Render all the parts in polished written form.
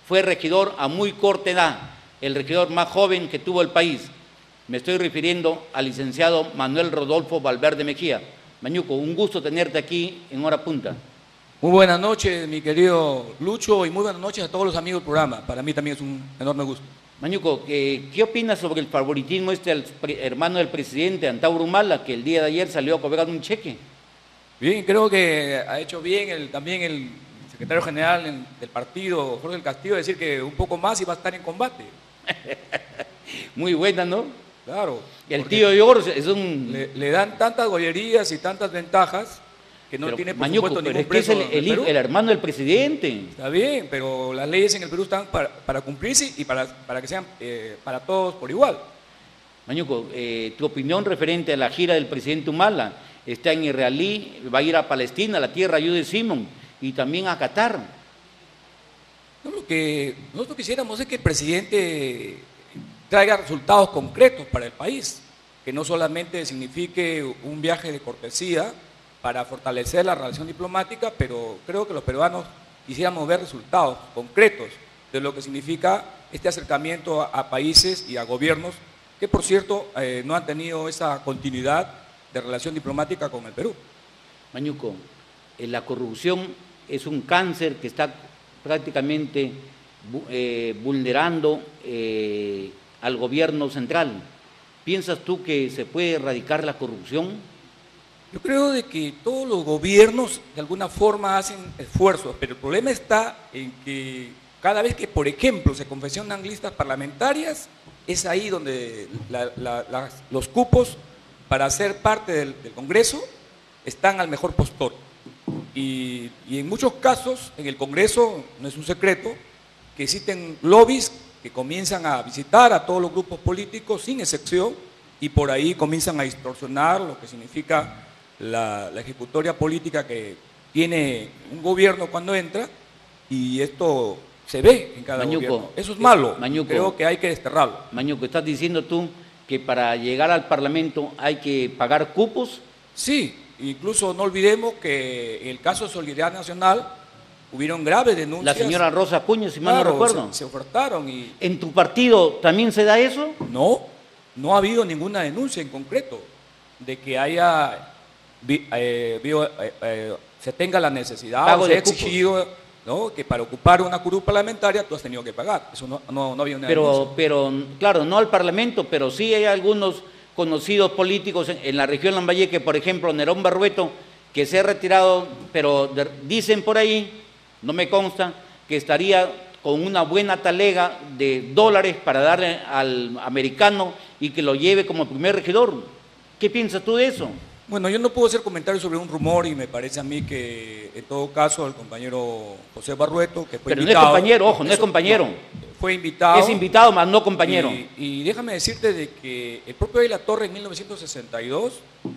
fue regidor a muy corta edad, el regidor más joven que tuvo el país. Me estoy refiriendo al licenciado Manuel Rodolfo Valverde Mejía. Mañuco, un gusto tenerte aquí en Hora Punta. Muy buenas noches, mi querido Lucho, y muy buenas noches a todos los amigos del programa. Para mí también es un enorme gusto. Mañuco, ¿qué opinas sobre el favoritismo al hermano del presidente, Antauro Humala, que el día de ayer salió a cobrar un cheque? Bien, creo que ha hecho bien también el secretario general del partido, Jorge del Castillo, decir que un poco más iba a estar en combate. Muy buena, ¿no? Claro. Y el tío George es un... Le dan tantas gollerías y tantas ventajas que no tiene, por Mañuco, supuesto, pero ningún es que es preso el hermano del presidente. Está bien, pero las leyes en el Perú están para cumplirse y para que sean para todos por igual. Mañuco, tu opinión referente a la gira del presidente Humala. Está en Israelí, va a ir a Palestina, a la tierra de Simón, y también a Qatar. No, lo que nosotros quisiéramos es que el presidente traiga resultados concretos para el país, que no solamente signifique un viaje de cortesía para fortalecer la relación diplomática, pero creo que los peruanos quisiéramos ver resultados concretos de lo que significa este acercamiento a países y a gobiernos que, por cierto, no han tenido esa continuidad de relación diplomática con el Perú. Mañuco, la corrupción es un cáncer que está prácticamente vulnerando al gobierno central. ¿Piensas tú que se puede erradicar la corrupción? Yo creo de que todos los gobiernos de alguna forma hacen esfuerzos, pero el problema está en que cada vez que, por ejemplo, se confeccionan listas parlamentarias, es ahí donde los cupos para ser parte del Congreso están al mejor postor. Y en muchos casos, en el Congreso, no es un secreto, que existen lobbies que comienzan a visitar a todos los grupos políticos sin excepción y por ahí comienzan a distorsionar lo que significa la ejecutoria política que tiene un gobierno cuando entra, y esto se ve en cada gobierno. Eso es malo. Mañuco, creo que hay que desterrarlo. Mañuco, ¿estás diciendo tú que para llegar al Parlamento hay que pagar cupos? Sí, incluso no olvidemos que en el caso de Solidaridad Nacional hubieron graves denuncias. La señora Rosa Acuña, si mal no recuerdo. Se ofertaron y... ¿En tu partido también se da eso? No, no ha habido ninguna denuncia en concreto de que haya se tenga la necesidad o se ha exigido, ¿no?, que para ocupar una curul parlamentaria tú has tenido que pagar. Eso no había una denuncia. Pero, claro, no al Parlamento, pero sí hay algunos conocidos políticos en la región Lambayeque, por ejemplo, Nerón Barrueto, que se ha retirado, pero dicen por ahí, no me consta, que estaría con una buena talega de dólares para darle al americano y que lo lleve como primer regidor. ¿Qué piensas tú de eso? Bueno, yo no puedo hacer comentarios sobre un rumor y me parece a mí que en todo caso el compañero José Barrueto, que fue pero invitado... no es compañero, ojo, no es compañero. No, fue invitado. Es invitado, más no compañero. Y déjame decirte de que el propio de la Torre en 1962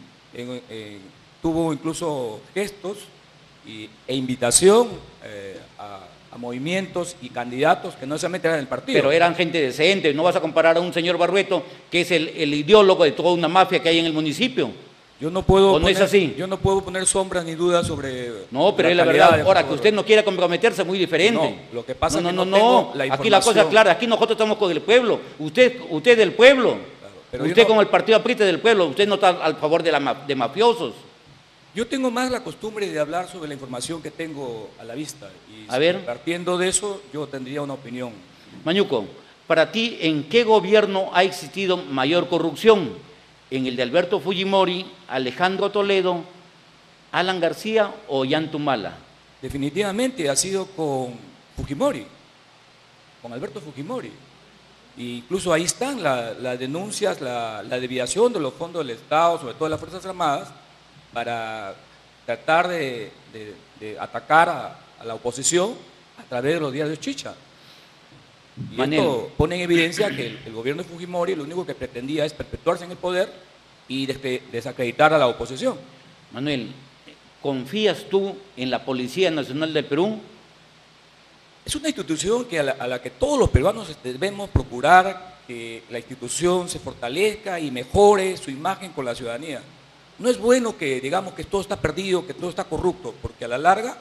tuvo incluso gestos e invitación a movimientos y candidatos que no necesariamente eran del partido. Pero eran gente decente, no vas a comparar a un señor Barrueto que es el ideólogo de toda una mafia que hay en el municipio. Yo no puedo ¿O no es así? Yo no puedo poner sombras ni dudas sobre... No, pero es la verdad. Ahora, que usted no quiera comprometerse es muy diferente. No, lo que pasa es que no tengo la información. Aquí la cosa es clara, aquí nosotros estamos con el pueblo. Usted es del pueblo. Claro, pero usted como el partido aprista del pueblo, usted no está al favor de mafiosos. Yo tengo más la costumbre de hablar sobre la información que tengo a la vista. Y a ver. Partiendo de eso, yo tendría una opinión. Mañuco, para ti, ¿en qué gobierno ha existido mayor corrupción? ¿En el de Alberto Fujimori, Alejandro Toledo, Alan García o Ollanta Humala? Definitivamente ha sido con Fujimori, con Alberto Fujimori. E incluso ahí están las denuncias, la desviación de los fondos del Estado, sobre todo de las Fuerzas Armadas, para tratar de atacar a la oposición a través de los diarios chicha. Y esto pone en evidencia que el gobierno de Fujimori lo único que pretendía es perpetuarse en el poder y desacreditar a la oposición. Manuel, ¿confías tú en la Policía Nacional del Perú? Es una institución a la que todos los peruanos debemos procurar que la institución se fortalezca y mejore su imagen con la ciudadanía. No es bueno que digamos que todo está perdido, que todo está corrupto, porque a la larga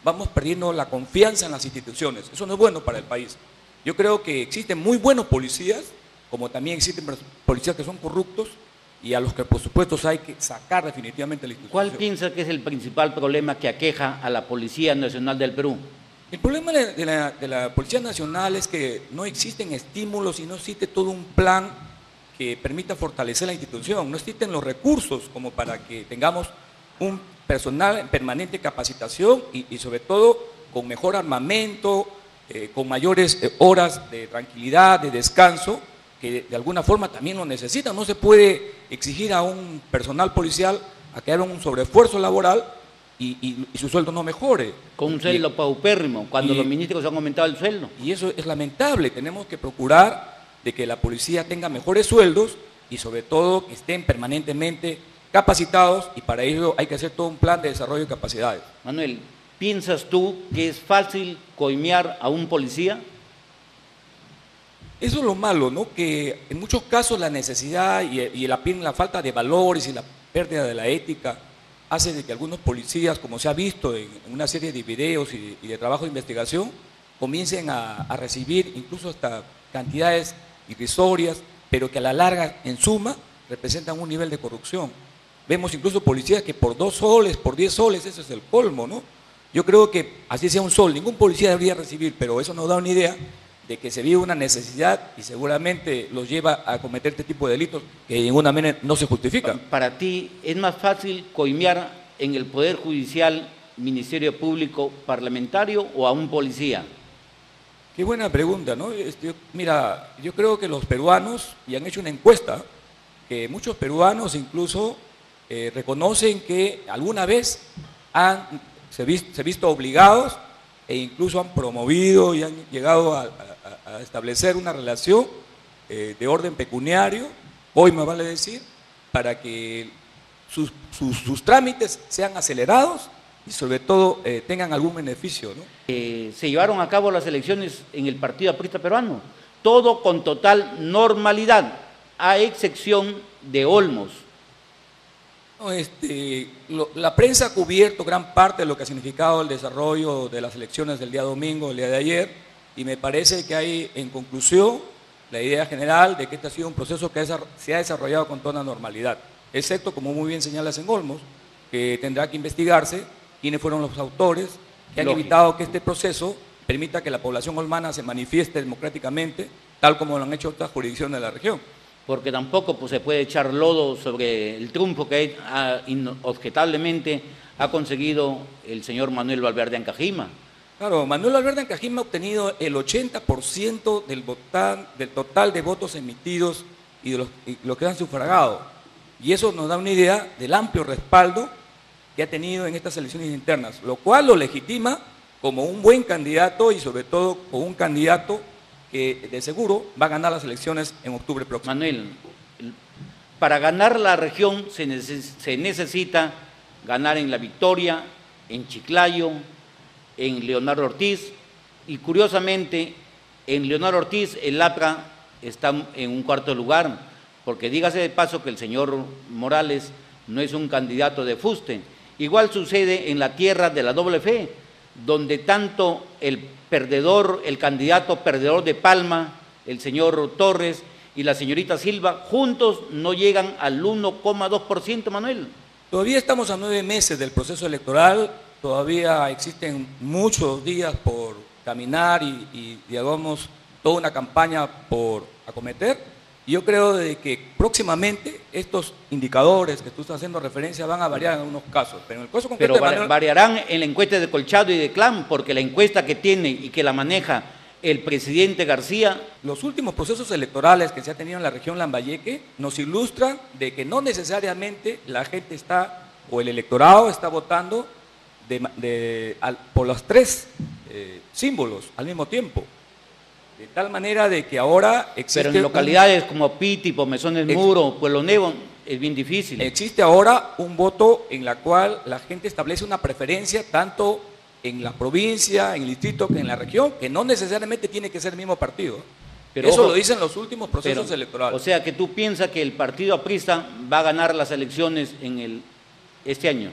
vamos perdiendo la confianza en las instituciones. Eso no es bueno para el país. Yo creo que existen muy buenos policías, como también existen policías que son corruptos y a los que por supuesto hay que sacar definitivamente de la institución. ¿Cuál piensa que es el principal problema que aqueja a la Policía Nacional del Perú? El problema de la Policía Nacional es que no existen estímulos y no existe todo un plan que permita fortalecer la institución. No existen los recursos como para que tengamos un personal en permanente capacitación y sobre todo con mejor armamento, con mayores horas de tranquilidad, de descanso, que de alguna forma también lo necesitan. No se puede exigir a un personal policial a que haga un sobreesfuerzo laboral y su sueldo no mejore. Con un sueldo paupérrimo, cuando los ministros han aumentado el sueldo. Y eso es lamentable. Tenemos que procurar de que la policía tenga mejores sueldos y sobre todo que estén permanentemente capacitados, y para ello hay que hacer todo un plan de desarrollo de capacidades. Manuel, ¿piensas tú que es fácil coimear a un policía? Eso es lo malo, ¿no? Que en muchos casos la necesidad y la falta de valores y la pérdida de la ética hace de que algunos policías, como se ha visto en una serie de videos y de trabajo de investigación, comiencen a recibir incluso hasta cantidades irrisorias, pero que a la larga, en suma, representan un nivel de corrupción. Vemos incluso policías que por 2 soles, por 10 soles, eso es el colmo, ¿no? Yo creo que así sea un sol, ningún policía debería recibir, pero eso nos da una idea de que se vive una necesidad y seguramente los lleva a cometer este tipo de delitos que de ninguna manera no se justifican. Para ti, ¿es más fácil coimear en el Poder Judicial, Ministerio Público, parlamentario o a un policía? Qué buena pregunta, ¿no? Mira, yo creo que los peruanos, y han hecho una encuesta, que muchos peruanos incluso reconocen que alguna vez se han visto obligados e incluso han promovido y han llegado a establecer una relación de orden pecuniario, hoy me vale decir, para que sus trámites sean acelerados y sobre todo tengan algún beneficio, ¿no? Se llevaron a cabo las elecciones en el Partido Aprista Peruano, todo con total normalidad, a excepción de Olmos. No, la prensa ha cubierto gran parte de lo que ha significado el desarrollo de las elecciones del día domingo, el día de ayer, y me parece que hay, en conclusión, la idea general de que este ha sido un proceso que se ha desarrollado con toda normalidad, excepto, como muy bien señalas en Olmos, que tendrá que investigarse quiénes fueron los autores que han evitado que este proceso permita que la población olmana se manifieste democráticamente, tal como lo han hecho otras jurisdicciones de la región. Porque tampoco pues, se puede echar lodo sobre el triunfo que objetablemente ha conseguido el señor Manuel Valverde Ancajima. Claro, Manuel Valverde Ancajima ha obtenido el 80% del total de votos emitidos y de los que han sufragado. Y eso nos da una idea del amplio respaldo que ha tenido en estas elecciones internas, lo cual lo legitima como un buen candidato y sobre todo como un candidato que de seguro va a ganar las elecciones en octubre próximo. Manuel, para ganar la región se necesita ganar en La Victoria, en Chiclayo, en Leonardo Ortiz, y curiosamente en Leonardo Ortiz el APRA está en un 4.º lugar, porque dígase de paso que el señor Morales no es un candidato de fuste. Igual sucede en la tierra de la doble fe, donde tanto el candidato perdedor de Palma, el señor Torres y la señorita Silva, juntos no llegan al 1,2%, Manuel. Todavía estamos a 9 meses del proceso electoral, todavía existen muchos días por caminar y digamos, toda una campaña por acometer. Yo creo de que próximamente estos indicadores que tú estás haciendo referencia van a variar en algunos casos, pero en el caso concreto pero de Manuel, variarán en la encuesta de Colchado y de Clan, porque la encuesta que tiene y que la maneja el presidente García. Los últimos procesos electorales que se ha tenido en la región Lambayeque nos ilustran de que no necesariamente la gente está, o el electorado está votando por los 3 símbolos al mismo tiempo. De tal manera de que ahora existe... Pero en localidades como Piti, Pomezones Muro, Pueblo Nuevo, es bien difícil. Existe ahora un voto en la cual la gente establece una preferencia tanto en la provincia, en el distrito, que en la región, que no necesariamente tiene que ser el mismo partido. Pero eso ojo, lo dicen los últimos procesos electorales. O sea, que tú piensas que el partido aprista va a ganar las elecciones este año.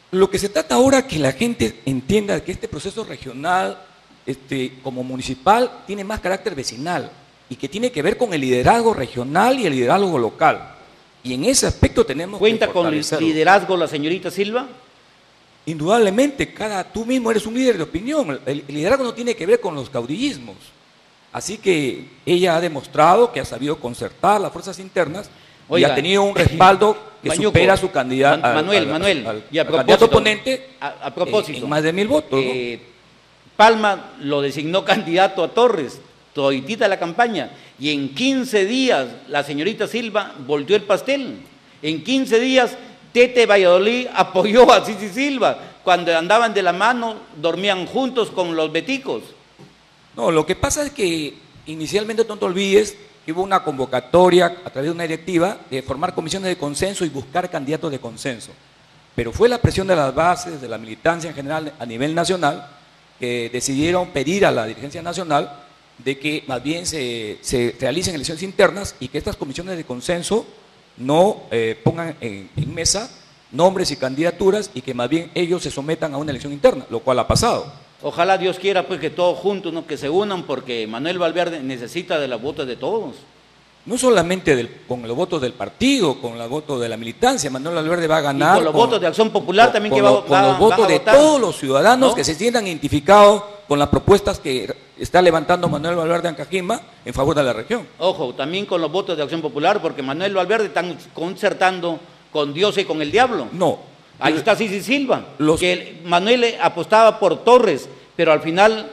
Lo que se trata ahora es que la gente entienda que este proceso regional, como municipal, tiene más carácter vecinal y que tiene que ver con el liderazgo regional y el liderazgo local. Y en ese aspecto tenemos ¿Cuenta que con fortalecerlo. liderazgo la señorita Silva? Indudablemente, tú mismo eres un líder de opinión. El liderazgo no tiene que ver con los caudillismos. Así que ella ha demostrado que ha sabido concertar las fuerzas internas. Oiga, y ha tenido un respaldo que Mañuco, supera a su candidato, Manuel, y a propósito, candidato oponente a propósito, en más de 1000 votos. ¿No? Palma lo designó candidato a Torres, toditita la campaña, y en 15 días la señorita Silva volteó el pastel. En 15 días Tete Valladolid apoyó a Cici Silva. Cuando andaban de la mano, dormían juntos con los beticos. No, lo que pasa es que inicialmente no te olvides que hubo una convocatoria a través de una directiva de formar comisiones de consenso y buscar candidatos de consenso. Pero fue la presión de las bases, de la militancia en general a nivel nacional, que decidieron pedir a la dirigencia nacional de que más bien se realicen elecciones internas y que estas comisiones de consenso no pongan en mesa nombres y candidaturas y que más bien ellos se sometan a una elección interna, lo cual ha pasado. Ojalá Dios quiera pues que todos juntos, ¿no?, que se unan, porque Manuel Valverde necesita de los votos de todos. No solamente con los votos del partido, con los votos de la militancia. Manuel Valverde va a ganar. Y con los votos de Acción Popular también, que va con los votos de todos los ciudadanos, ¿no?, que se sientan identificados con las propuestas que está levantando Manuel Valverde Ancajima en favor de la región. Ojo, también con los votos de Acción Popular, porque Manuel Valverde está concertando con Dios y con el diablo. No. Ahí está Cici Silva, que Manuel apostaba por Torres, pero al final,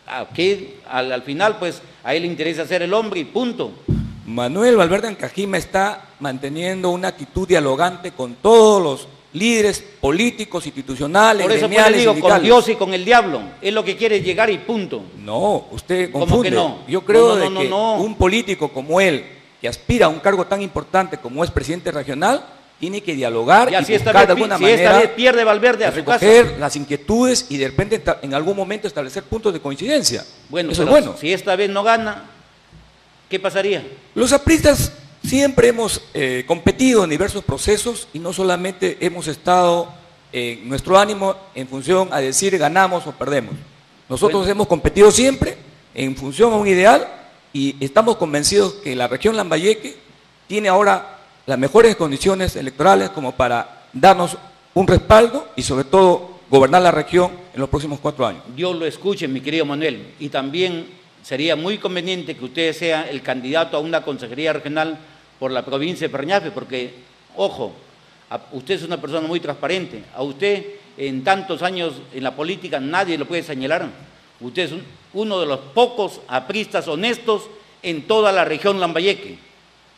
al final pues a él le interesa ser el hombre y punto. Manuel Valverde Ancajima está manteniendo una actitud dialogante con todos los líderes políticos, institucionales, por eso pues le digo, con Dios y con el diablo, es lo que quiere llegar y punto. No, usted confunde. ¿Cómo que no? Yo creo que un político como él, que aspira a un cargo tan importante como es presidente regional, tiene que dialogar y buscar de alguna manera, esta vez pierde Valverde a su casa, recoger las inquietudes y de repente en algún momento establecer puntos de coincidencia. Bueno, eso es bueno. Si esta vez no gana, ¿qué pasaría? Los apristas siempre hemos competido en diversos procesos y no solamente hemos estado en nuestro ánimo en función a decir ganamos o perdemos. Nosotros hemos competido siempre en función a un ideal y estamos convencidos que la región Lambayeque tiene ahora las mejores condiciones electorales como para darnos un respaldo y sobre todo gobernar la región en los próximos 4 años. Dios lo escuche, mi querido Manuel, y también sería muy conveniente que usted sea el candidato a una consejería regional por la provincia de Parañafe, porque, ojo, usted es una persona muy transparente, a usted en tantos años en la política nadie lo puede señalar, usted es uno de los pocos apristas honestos en toda la región Lambayeque.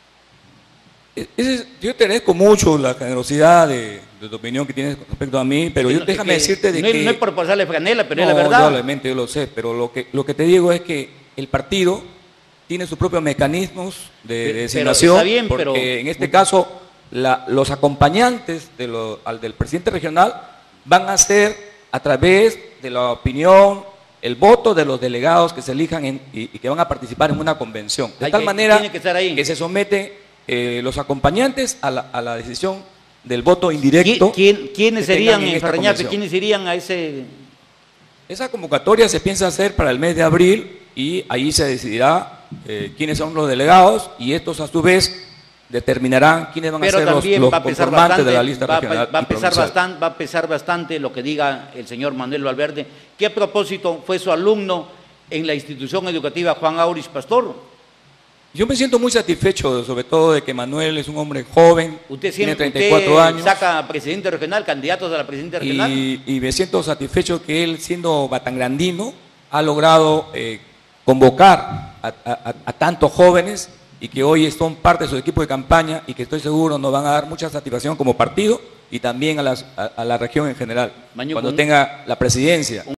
Yo te agradezco mucho la generosidad de tu opinión que tienes respecto a mí, pero déjame decirte de que... No es por pasarle franela, pero es la verdad. Probablemente yo lo sé, pero lo que te digo es que el partido tiene sus propios mecanismos de designación, está bien, porque en este caso los acompañantes del presidente regional van a ser a través de la opinión, el voto de los delegados que se elijan y que van a participar en una convención. De tal manera que se somete los acompañantes a la decisión del voto indirecto. ¿Quiénes serían en Parañafe? ¿Quiénes irían a ese...? Esa convocatoria se piensa hacer para el mes de abril y ahí se decidirá quiénes son los delegados y estos a su vez determinarán quiénes van a ser los conformantes de la lista regional. Va a pesar bastante lo que diga el señor Manuel Valverde, que a propósito fue su alumno en la institución educativa Juan Aurich Pastor. Yo me siento muy satisfecho, sobre todo de que Manuel es un hombre joven, tiene 34 años. Saca a presidente regional, candidatos a la presidencia regional. Y me siento satisfecho que él, siendo batangrandino, ha logrado convocar a tantos jóvenes y que hoy son parte de su equipo de campaña y que estoy seguro nos van a dar mucha satisfacción como partido y también a la región en general, cuando tenga la presidencia.